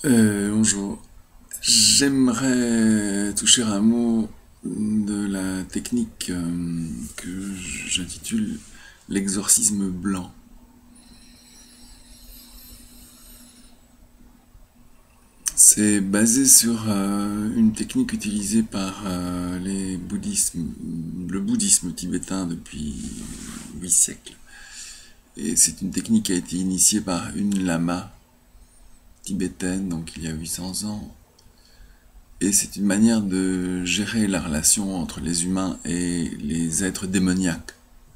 Bonjour. J'aimerais toucher un mot de la technique que j'intitule l'exorcisme blanc. C'est basé sur une technique utilisée par le bouddhisme tibétain depuis 8 siècles. Et c'est une technique qui a été initiée par une lama tibétaine, donc il y a 800 ans. Et c'est une manière de gérer la relation entre les humains et les êtres démoniaques.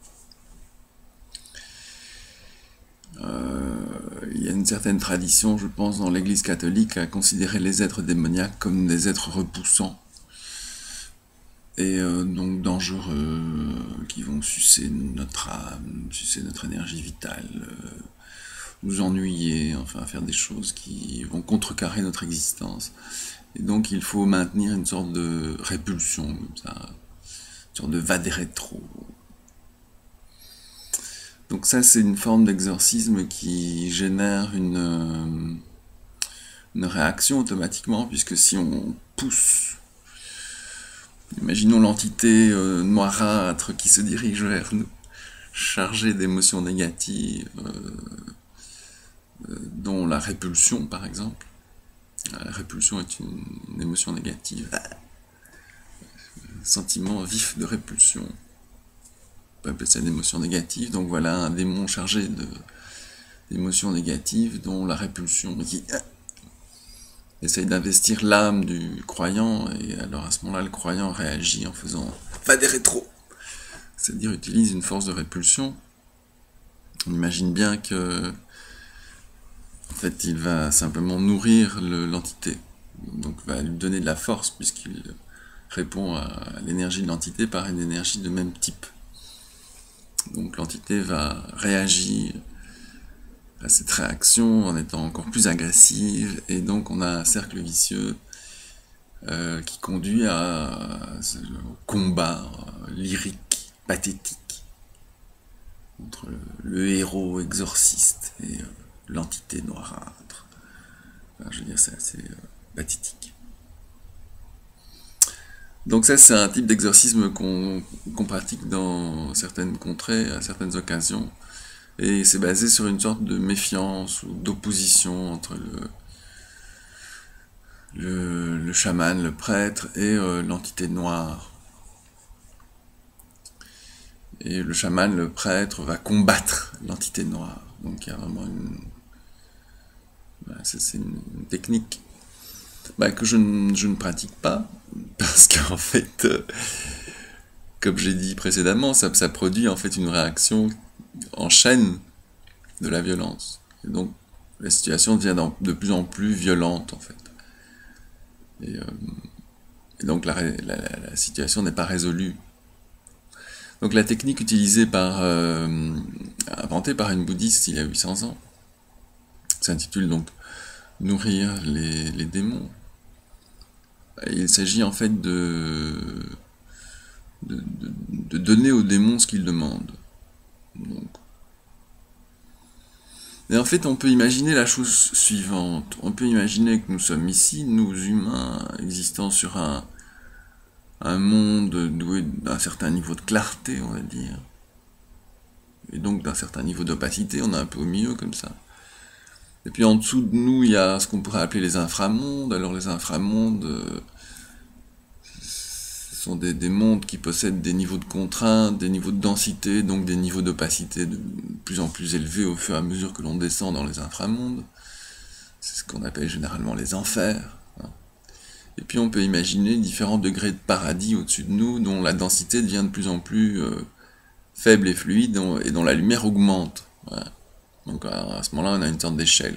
Il y a une certaine tradition, je pense, dans l'Église catholique à considérer les êtres démoniaques comme des êtres repoussants et donc dangereux, qui vont sucer notre âme, sucer notre énergie vitale, nous ennuyer, enfin faire des choses qui vont contrecarrer notre existence. Et donc il faut maintenir une sorte de répulsion, comme ça, une sorte de va-des-rétro. Donc ça, c'est une forme d'exorcisme qui génère une réaction automatiquement, puisque si on pousse, imaginons l'entité noirâtre qui se dirige vers nous, chargée d'émotions négatives, dont la répulsion par exemple. La répulsion est une émotion négative, un sentiment vif de répulsion. On peut appeler ça une émotion négative, donc voilà un démon chargé d'émotions négatives dont la répulsion qui essaye d'investir l'âme du croyant, et alors à ce moment-là le croyant réagit en faisant « va des rétros », c'est-à-dire utilise une force de répulsion. On imagine bien que en fait il va simplement nourrir l'entité, donc va lui donner de la force puisqu'il répond à l'énergie de l'entité par une énergie de même type. Donc l'entité va réagir à cette réaction en étant encore plus agressive, et donc on a un cercle vicieux qui conduit au combat lyrique, pathétique, entre le héros exorciste et l'entité noirâtre. Enfin, je veux dire, c'est assez pathétique. Donc ça, c'est un type d'exorcisme qu'on pratique dans certaines contrées, à certaines occasions, et c'est basé sur une sorte de méfiance ou d'opposition entre le chaman, le prêtre, et l'entité noire. Et le chaman, le prêtre, va combattre l'entité noire. Donc il y a vraiment c'est une technique que je ne pratique pas, parce qu'en fait, comme j'ai dit précédemment, ça produit en fait une réaction en chaîne de la violence. Et donc la situation devient de plus en plus violente en fait. Et donc la situation n'est pas résolue. Donc la technique utilisée inventée par une bouddhiste il y a 800 ans, s'intitule donc nourrir les démons. Et il s'agit en fait de donner aux démons ce qu'ils demandent. Donc, et en fait, on peut imaginer la chose suivante. On peut imaginer que nous sommes ici, nous humains, existant sur un monde doué d'un certain niveau de clarté, on va dire, et donc d'un certain niveau d'opacité, on est un peu au milieu comme ça. Et puis en dessous de nous, il y a ce qu'on pourrait appeler les inframondes. Alors les inframondes, ce sont des mondes qui possèdent des niveaux de contrainte, des niveaux de densité, donc des niveaux d'opacité de plus en plus élevés au fur et à mesure que l'on descend dans les inframondes. C'est ce qu'on appelle généralement les enfers. Et puis on peut imaginer différents degrés de paradis au-dessus de nous, dont la densité devient de plus en plus faible et fluide, et dont la lumière augmente. Voilà. Donc à ce moment-là, on a une sorte d'échelle.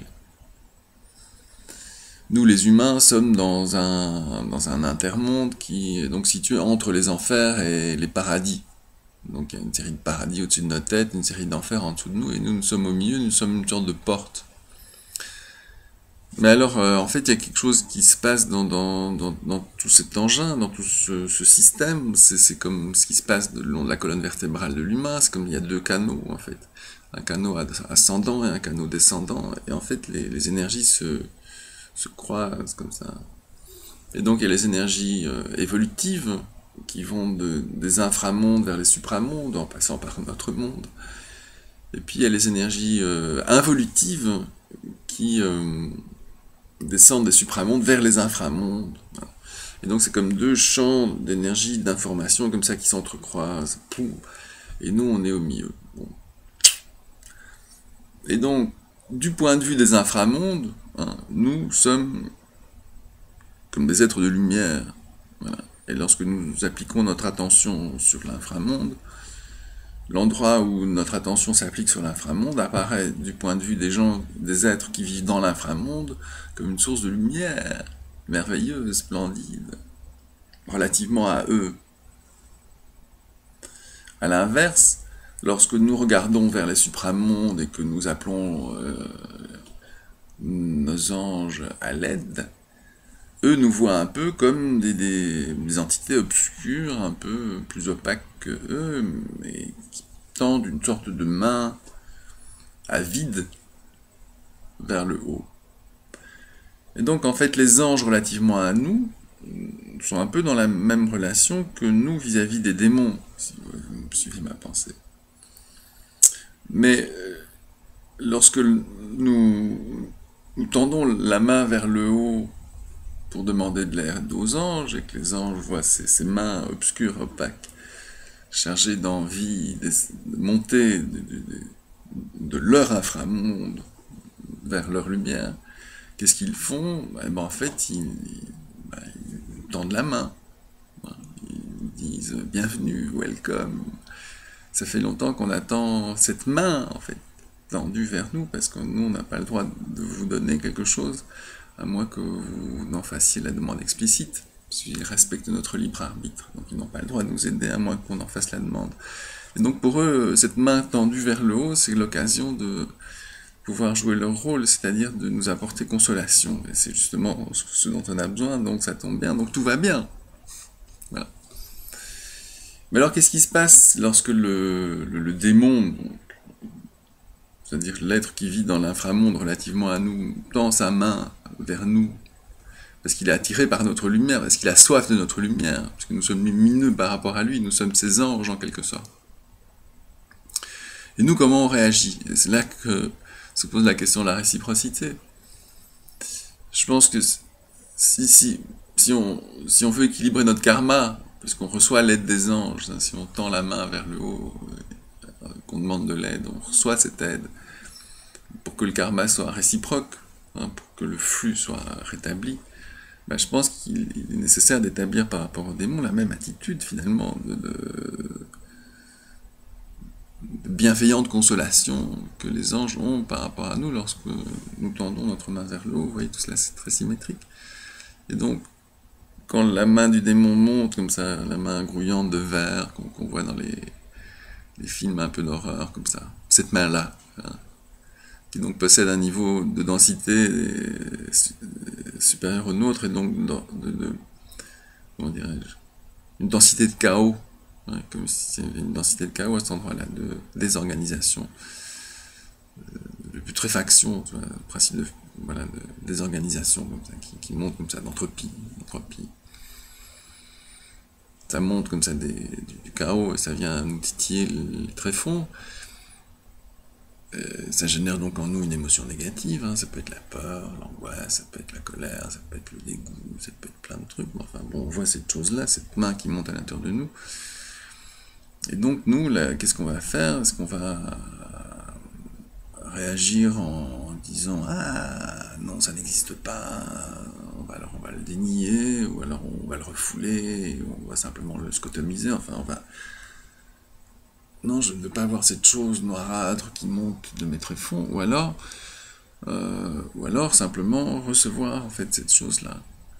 Nous, les humains, sommes dans un intermonde qui est donc situé entre les enfers et les paradis. Donc il y a une série de paradis au-dessus de notre tête, une série d'enfers en dessous de nous, et nous sommes au milieu, nous sommes une sorte de porte. Mais alors, en fait, il y a quelque chose qui se passe dans tout cet engin, dans tout ce système. C'est comme ce qui se passe le long de la colonne vertébrale de l'humain. C'est comme il y a deux canaux, en fait. Un canot ascendant et un canot descendant. Et en fait, les énergies se se croisent comme ça. Et donc il y a les énergies évolutives qui vont des inframondes vers les supramondes, en passant par notre monde. Et puis il y a les énergies involutives qui descendent des supramondes vers les inframondes. Voilà. Et donc c'est comme deux champs d'énergie, d'information comme ça qui s'entrecroisent. Et nous on est au milieu. Bon. Et donc, du point de vue des inframondes, hein, nous sommes comme des êtres de lumière. Voilà. Et lorsque nous appliquons notre attention sur l'inframonde, l'endroit où notre attention s'applique sur l'inframonde apparaît du point de vue des gens, des êtres qui vivent dans l'inframonde, comme une source de lumière merveilleuse, splendide, relativement à eux. À l'inverse, lorsque nous regardons vers les supramondes et que nous appelons nos anges à l'aide, eux nous voient un peu comme des entités obscures, un peu plus opaques que eux, mais qui tendent une sorte de main à vide vers le haut. Et donc en fait les anges relativement à nous sont un peu dans la même relation que nous vis-à-vis des démons, si vous suivez ma pensée. Mais lorsque nous tendons la main vers le haut pour demander de l'aide aux anges, et que les anges voient ces mains obscures, opaques, chargées d'envie de monter de leur inframonde vers leur lumière, qu'est-ce qu'ils font? En fait, ils tendent la main. Ils disent « Bienvenue, welcome ». Ça fait longtemps qu'on attend cette main, en fait, tendue vers nous, parce que nous, on n'a pas le droit de vous donner quelque chose, à moins que vous n'en fassiez la demande explicite, parce qu'ils respectent notre libre arbitre, donc ils n'ont pas le droit de nous aider, à moins qu'on en fasse la demande. Et donc pour eux, cette main tendue vers le haut, c'est l'occasion de pouvoir jouer leur rôle, c'est-à-dire de nous apporter consolation, et c'est justement ce dont on a besoin, donc ça tombe bien, donc tout va bien. Voilà. Mais alors, qu'est-ce qui se passe lorsque le démon, c'est-à-dire l'être qui vit dans l'inframonde relativement à nous, tend sa main vers nous, parce qu'il est attiré par notre lumière, parce qu'il a soif de notre lumière, parce que nous sommes lumineux par rapport à lui, nous sommes ses anges en quelque sorte. Et nous, comment on réagit? Et c'est là que se pose la question de la réciprocité. Je pense que si on veut équilibrer notre karma, parce qu'on reçoit l'aide des anges, hein, si on tend la main vers le haut, qu'on demande de l'aide, on reçoit cette aide, pour que le karma soit réciproque, hein, pour que le flux soit rétabli, ben, je pense qu'il est nécessaire d'établir par rapport aux démons la même attitude, finalement, de bienveillante consolation que les anges ont par rapport à nous lorsque nous tendons notre main vers le haut. Vous voyez, tout cela, c'est très symétrique. Et donc, quand la main du démon monte, comme ça, la main grouillante de verre qu'on voit dans les films un peu d'horreur, comme ça, cette main-là, hein, qui donc possède un niveau de densité supérieur au nôtre, et donc comment dirais-je, une densité de chaos, hein, comme si il y avait une densité de chaos à cet endroit-là, de désorganisation, de putréfaction, tu vois, le principe de désorganisation, comme ça, qui monte comme ça, d'entropie. Ça monte comme ça du chaos, et ça vient nous titiller les tréfonds. Ça génère donc en nous une émotion négative, hein. Ça peut être la peur, l'angoisse, ça peut être la colère, ça peut être le dégoût, ça peut être plein de trucs, mais enfin bon, on voit cette chose-là, cette main qui monte à l'intérieur de nous. Et donc nous, qu'est-ce qu'on va faire? Est-ce qu'on va réagir en disant « Ah, non, ça n'existe pas », alors on va le dénier, ou alors on va le refouler, ou on va simplement le scotomiser, enfin on va... Non, je ne veux pas avoir cette chose noirâtre qui monte de mes tréfonds, ou alors simplement recevoir en fait cette chose-là.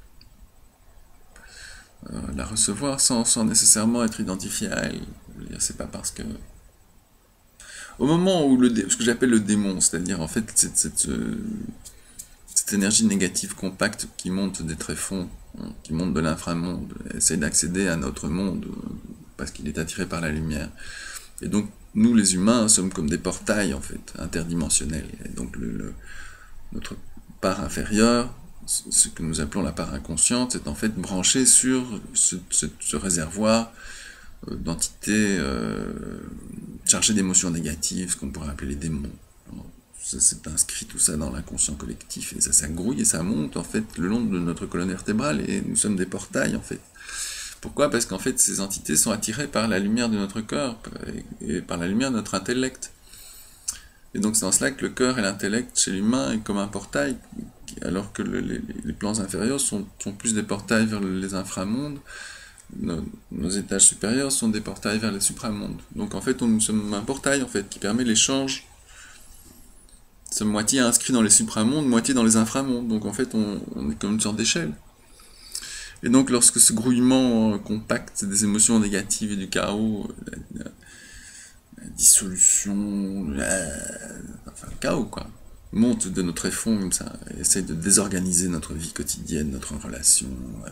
La recevoir sans nécessairement être identifié à elle. C'est pas parce que... Au moment où ce que j'appelle le démon, c'est-à-dire en fait cette énergie négative compacte qui monte des tréfonds, hein, qui monte de l'inframonde, essaie d'accéder à notre monde parce qu'il est attiré par la lumière. Et donc, nous les humains sommes comme des portails en fait, interdimensionnels. Et donc notre part inférieure ce que nous appelons la part inconsciente, est en fait branché sur ce réservoir d'entités chargées d'émotions négatives, ce qu'on pourrait appeler les démons. C'est inscrit tout ça dans l'inconscient collectif, et ça grouille et ça monte en fait le long de notre colonne vertébrale, et nous sommes des portails en fait. Pourquoi? Parce qu'en fait ces entités sont attirées par la lumière de notre cœur, et par la lumière de notre intellect. Et donc c'est en cela que le cœur et l'intellect chez l'humain est comme un portail, alors que les plans inférieurs sont plus des portails vers les inframondes. Nos étages supérieurs sont des portails vers les supramondes. Donc en fait, nous sommes un portail en fait qui permet l'échange. Nous sommes moitié inscrits dans les supramondes, moitié dans les inframondes. Donc en fait, on est comme une sorte d'échelle. Et donc lorsque ce grouillement compact des émotions négatives et du chaos, la dissolution, enfin le chaos quoi, monte de notre effond comme ça, et essaye de désorganiser notre vie quotidienne, notre relation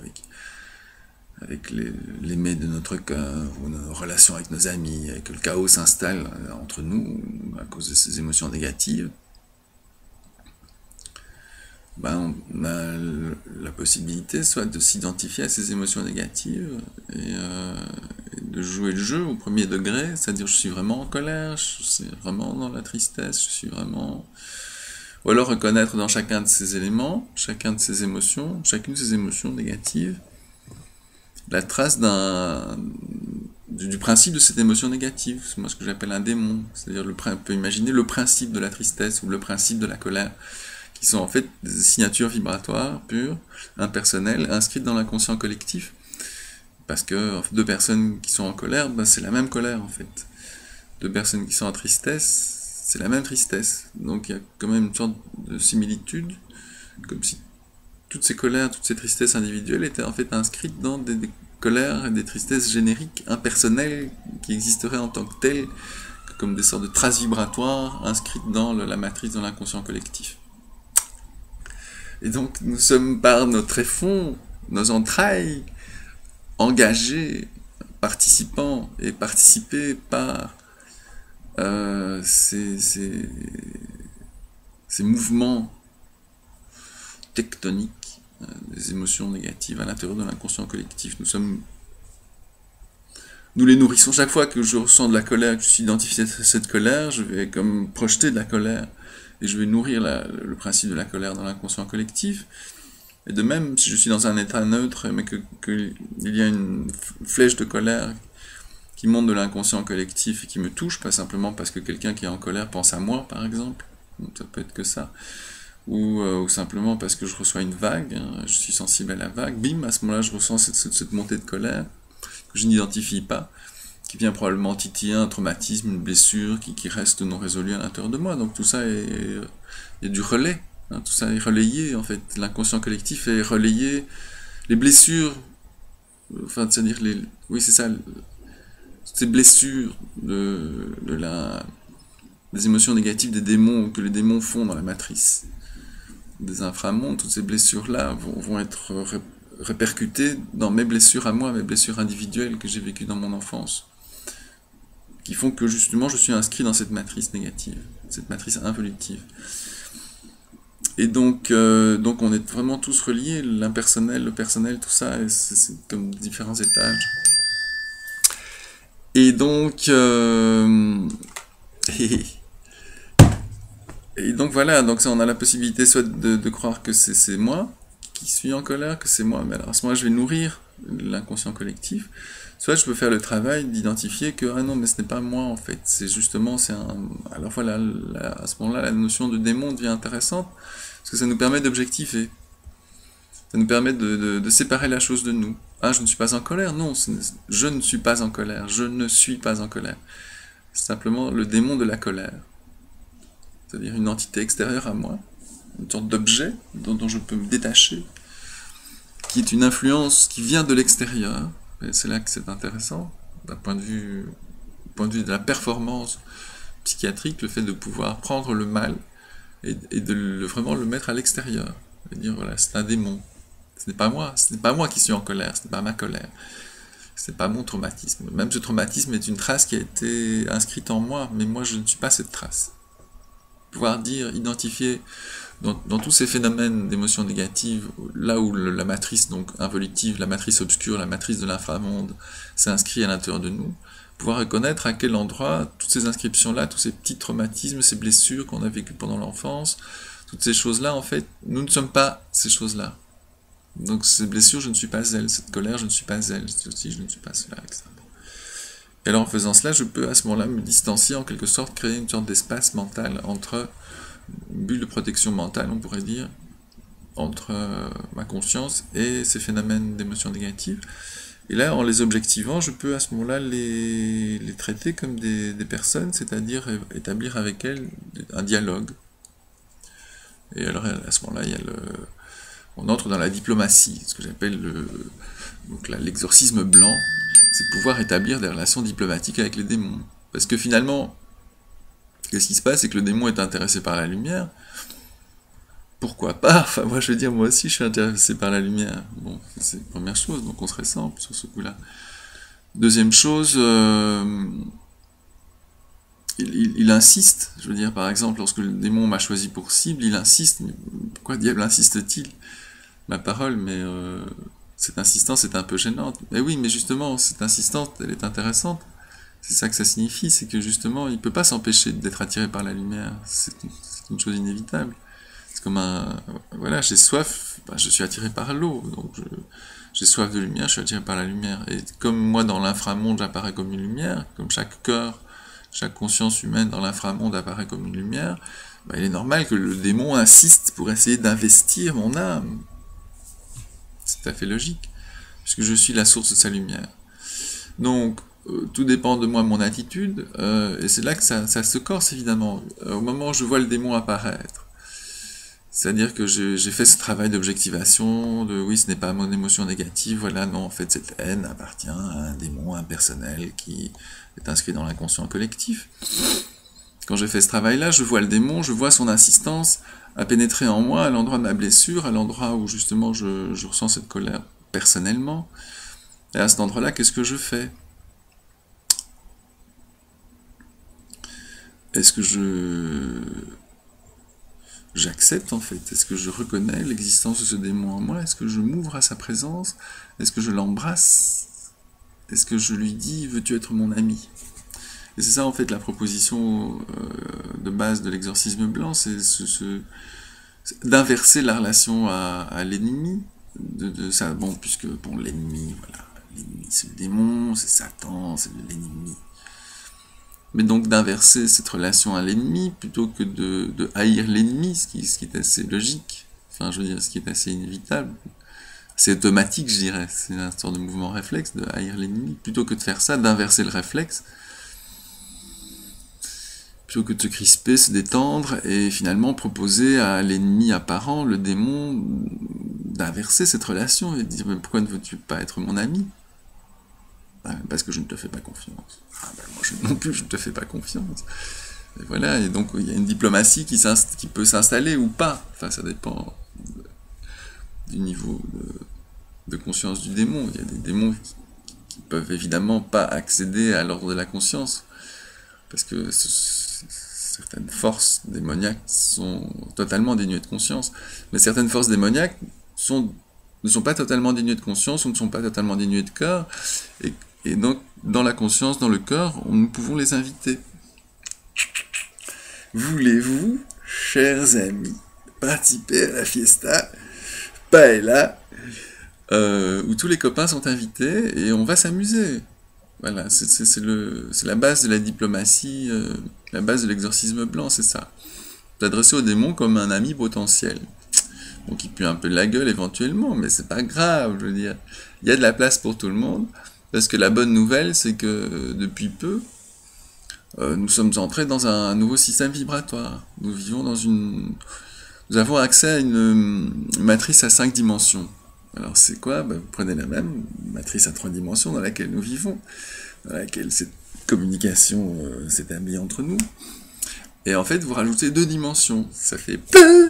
avec l'aimé de notre cœur, ou nos relations avec nos amis, et que le chaos s'installe entre nous à cause de ces émotions négatives, ben, on a la possibilité soit de s'identifier à ces émotions négatives et de jouer le jeu au premier degré, c'est-à-dire je suis vraiment en colère, je suis vraiment dans la tristesse, je suis vraiment... Ou alors reconnaître dans chacun de ces éléments, chacune de ces émotions négatives, la trace du principe de cette émotion négative, c'est moi ce que j'appelle un démon, c'est-à-dire on peut imaginer le principe de la tristesse ou le principe de la colère, qui sont en fait des signatures vibratoires pures, impersonnelles, inscrites dans l'inconscient collectif, parce que deux personnes qui sont en colère, ben, c'est la même colère en fait. Deux personnes qui sont en tristesse, c'est la même tristesse. Donc il y a quand même une sorte de similitude, comme si toutes ces colères, toutes ces tristesses individuelles étaient en fait inscrites dans des colères et des tristesses génériques, impersonnelles, qui existeraient en tant que telles, comme des sortes de traces vibratoires inscrites dans la matrice, dans l'inconscient collectif. Et donc nous sommes par notre effond, nos entrailles, engagés, participants et participés par ces mouvements tectoniques, des émotions négatives à l'intérieur de l'inconscient collectif. Nous les nourrissons. Chaque fois que je ressens de la colère, que je suis identifié à cette colère, je vais comme projeter de la colère, et je vais nourrir le principe de la colère dans l'inconscient collectif. Et de même, si je suis dans un état neutre, mais qu'il y a une flèche de colère qui monte de l'inconscient collectif et qui me touche, pas simplement parce que quelqu'un qui est en colère pense à moi, par exemple, donc ça peut être que ça, ou simplement parce que je reçois une vague, hein, je suis sensible à la vague, bim, à ce moment-là je ressens cette montée de colère que je n'identifie pas, qui vient probablement titiller un traumatisme, une blessure qui reste non résolue à l'intérieur de moi. Donc tout ça il y a du relais, hein, tout ça est relayé en fait, l'inconscient collectif est relayé, les blessures, enfin c'est-à-dire oui c'est ça, ces blessures des émotions négatives des démons que les démons font dans la matrice des inframondes, toutes ces blessures-là vont être répercutées dans mes blessures à moi, mes blessures individuelles que j'ai vécues dans mon enfance, qui font que justement je suis inscrit dans cette matrice négative, cette matrice involutive. Et donc on est vraiment tous reliés, l'impersonnel, le personnel, tout ça, c'est comme différents étages. Et donc et donc voilà, donc ça, on a la possibilité soit de croire que c'est moi qui suis en colère, que c'est moi, mais alors à ce moment-là je vais nourrir l'inconscient collectif, soit je peux faire le travail d'identifier que ah non mais ce n'est pas moi en fait, c'est justement, alors voilà, à ce moment-là la notion de démon devient intéressante, parce que ça nous permet d'objectiver, ça nous permet de séparer la chose de nous. Ah, je ne suis pas en colère, non, je ne suis pas en colère, je ne suis pas en colère, c'est simplement le démon de la colère. C'est-à-dire une entité extérieure à moi, une sorte d'objet dont je peux me détacher, qui est une influence qui vient de l'extérieur, et c'est là que c'est intéressant, d'un point de vue de la performance psychiatrique, le fait de pouvoir prendre le mal et de vraiment le mettre à l'extérieur, et dire voilà, c'est un démon, ce n'est pas moi qui suis en colère, ce n'est pas ma colère, ce n'est pas mon traumatisme, même ce traumatisme est une trace qui a été inscrite en moi, mais moi je ne suis pas cette trace. Pouvoir dire, identifier dans tous ces phénomènes d'émotions négatives, là où la matrice donc involutive, la matrice obscure, la matrice de l'inframonde s'inscrit à l'intérieur de nous, pouvoir reconnaître à quel endroit toutes ces inscriptions-là, tous ces petits traumatismes, ces blessures qu'on a vécues pendant l'enfance, toutes ces choses-là, en fait, nous ne sommes pas ces choses-là. Donc ces blessures, je ne suis pas elles, cette colère, je ne suis pas elle, ceci, je ne suis pas cela, etc. Et alors en faisant cela, je peux à ce moment-là me distancier, en quelque sorte, créer une sorte d'espace mental entre, une bulle de protection mentale, on pourrait dire, entre ma conscience et ces phénomènes d'émotions négatives. Et là, en les objectivant, je peux à ce moment-là les traiter comme des personnes, c'est-à-dire établir avec elles un dialogue. Et alors à ce moment-là, on entre dans la diplomatie, ce que j'appelle l'exorcisme blanc, c'est pouvoir établir des relations diplomatiques avec les démons. Parce que finalement, qu'est-ce qui se passe, c'est que le démon est intéressé par la lumière. Pourquoi pas? Enfin, moi, je veux dire, moi aussi, je suis intéressé par la lumière. Bon, c'est la première chose, donc on serait simple sur ce coup-là. Deuxième chose, il insiste. Je veux dire, par exemple, lorsque le démon m'a choisi pour cible, il insiste. Mais pourquoi diable insiste-t-il? Ma parole, mais cette insistance est un peu gênante. Mais oui, mais justement, cette insistance, elle est intéressante. C'est ça que ça signifie, c'est que justement, il ne peut pas s'empêcher d'être attiré par la lumière. C'est une chose inévitable. C'est comme voilà, j'ai soif, je suis attiré par l'eau, donc j'ai soif de lumière, je suis attiré par la lumière. Et comme moi, dans l'inframonde, j'apparais comme une lumière, comme chaque cœur, chaque conscience humaine dans l'inframonde apparaît comme une lumière, il est normal que le démon insiste pour essayer d'investir mon âme. C'est tout à fait logique, puisque je suis la source de sa lumière. Donc, tout dépend de moi, mon attitude, et c'est là que ça se corse, évidemment. Au moment où je vois le démon apparaître, c'est-à-dire que j'ai fait ce travail d'objectivation, oui, ce n'est pas mon émotion négative, voilà, non, en fait, cette haine appartient à un démon impersonnel qui est inscrit dans l'inconscient collectif. Quand j'ai fait ce travail-là, je vois le démon, je vois son insistance à pénétrer en moi, à l'endroit de ma blessure, à l'endroit où justement je ressens cette colère personnellement. Et à cet endroit-là, qu'est-ce que je fais? Est-ce que j'accepte en fait? Est-ce que je reconnais l'existence de ce démon en moi? Est-ce que je m'ouvre à sa présence? Est-ce que je l'embrasse? Est-ce que je lui dis, veux-tu être mon ami? Et c'est ça en fait la proposition de base de l'exorcisme blanc, c'est d'inverser la relation à l'ennemi, de ça, bon, puisque bon, l'ennemi, voilà, l'ennemi c'est le démon, c'est Satan, c'est l'ennemi. Mais donc d'inverser cette relation à l'ennemi, plutôt que de haïr l'ennemi, ce qui est assez logique, enfin je veux dire, ce qui est assez inévitable, c'est automatique je dirais, c'est un sorte de mouvement réflexe de haïr l'ennemi, plutôt que de faire ça, d'inverser le réflexe, plutôt que de se crisper, se détendre, et finalement proposer à l'ennemi apparent, le démon, d'inverser cette relation, et de dire, mais pourquoi ne veux-tu pas être mon ami? Parce que je ne te fais pas confiance. Moi non plus, je ne te fais pas confiance. Et voilà, et donc il y a une diplomatie qui peut s'installer ou pas. Enfin, ça dépend du niveau de conscience du démon. Il y a des démons qui peuvent évidemment pas accéder à l'ordre de la conscience, parce que certaines forces démoniaques sont totalement dénuées de conscience. Mais certaines forces démoniaques ne sont pas totalement dénuées de conscience, ou ne sont pas totalement dénuées de cœur, et donc, dans la conscience, dans le cœur, nous pouvons les inviter. Voulez-vous, chers amis, participer à la fiesta Paella, où tous les copains sont invités, et on va s'amuser. Voilà, c'est la base de la diplomatie, la base de l'exorcisme blanc, c'est ça. T'adresser au démon comme un ami potentiel. Bon, qui pue un peu de la gueule éventuellement, mais c'est pas grave, je veux dire. Il y a de la place pour tout le monde. Parce que la bonne nouvelle, c'est que depuis peu, nous sommes entrés dans un nouveau système vibratoire. Nous vivons nous avons accès à une matrice à 5 dimensions. Alors c'est quoi? Vous prenez la même matrice à 3 dimensions dans laquelle nous vivons, dans laquelle cette communication s'établit entre nous. Et en fait, vous rajoutez 2 dimensions. Ça fait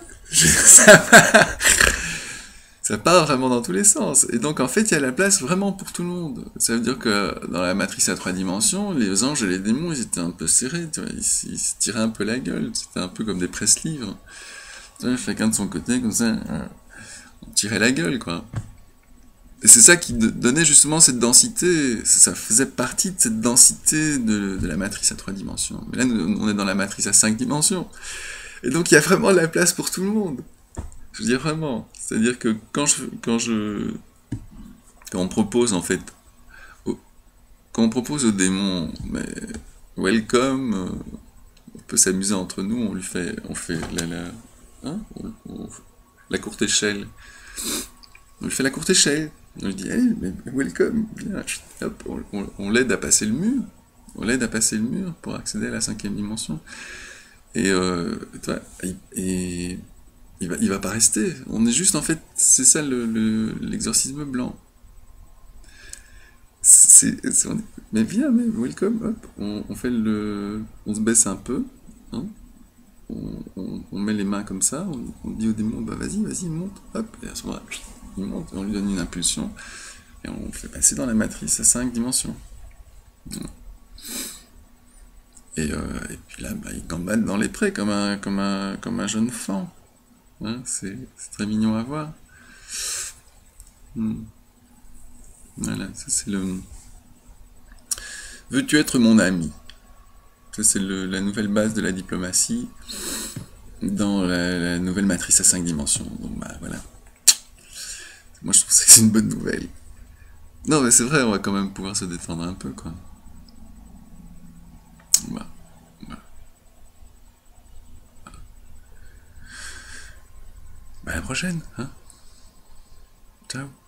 ça part vraiment dans tous les sens. Et donc, en fait, il y a la place vraiment pour tout le monde. Ça veut dire que dans la matrice à 3 dimensions, les anges et les démons, ils étaient un peu serrés, tu vois, ils se tiraient un peu la gueule. C'était un peu comme des presse-livres. chacun de son côté, comme ça, on tirait la gueule, quoi. Et c'est ça qui donnait justement cette densité, ça faisait partie de cette densité de la matrice à 3 dimensions. Mais là, on est dans la matrice à 5 dimensions. Et donc, il y a vraiment de la place pour tout le monde. Je veux dire vraiment. C'est-à-dire que quand on propose, en fait, quand on propose au démon, mais welcome, on peut s'amuser entre nous, on fait hein, la courte échelle. On lui fait la courte échelle. On lui dit, hey, mais welcome, viens, hop, on l'aide à passer le mur. On l'aide à passer le mur pour accéder à la 5e dimension. Et il va pas rester. On est juste, en fait, c'est ça l'exorcisme blanc. Mais viens, mais welcome, hop, on fait on se baisse un peu, hein, on met les mains comme ça, on dit au démon, bah vas-y, monte, hop, et à ce moment-là, il monte, on lui donne une impulsion, et on le fait passer dans la matrice à 5 dimensions. Et puis là, bah, il gambade dans les prés comme un jeune fan. Hein, c'est très mignon à voir. Voilà, ça c'est le... Veux-tu être mon ami? Ça c'est la nouvelle base de la diplomatie dans la nouvelle matrice à 5 dimensions. Donc bah voilà. Moi je trouve que c'est une bonne nouvelle. Non mais c'est vrai, on va quand même pouvoir se défendre un peu quoi. Bah, bah. Bah, à la prochaine, hein. Ciao.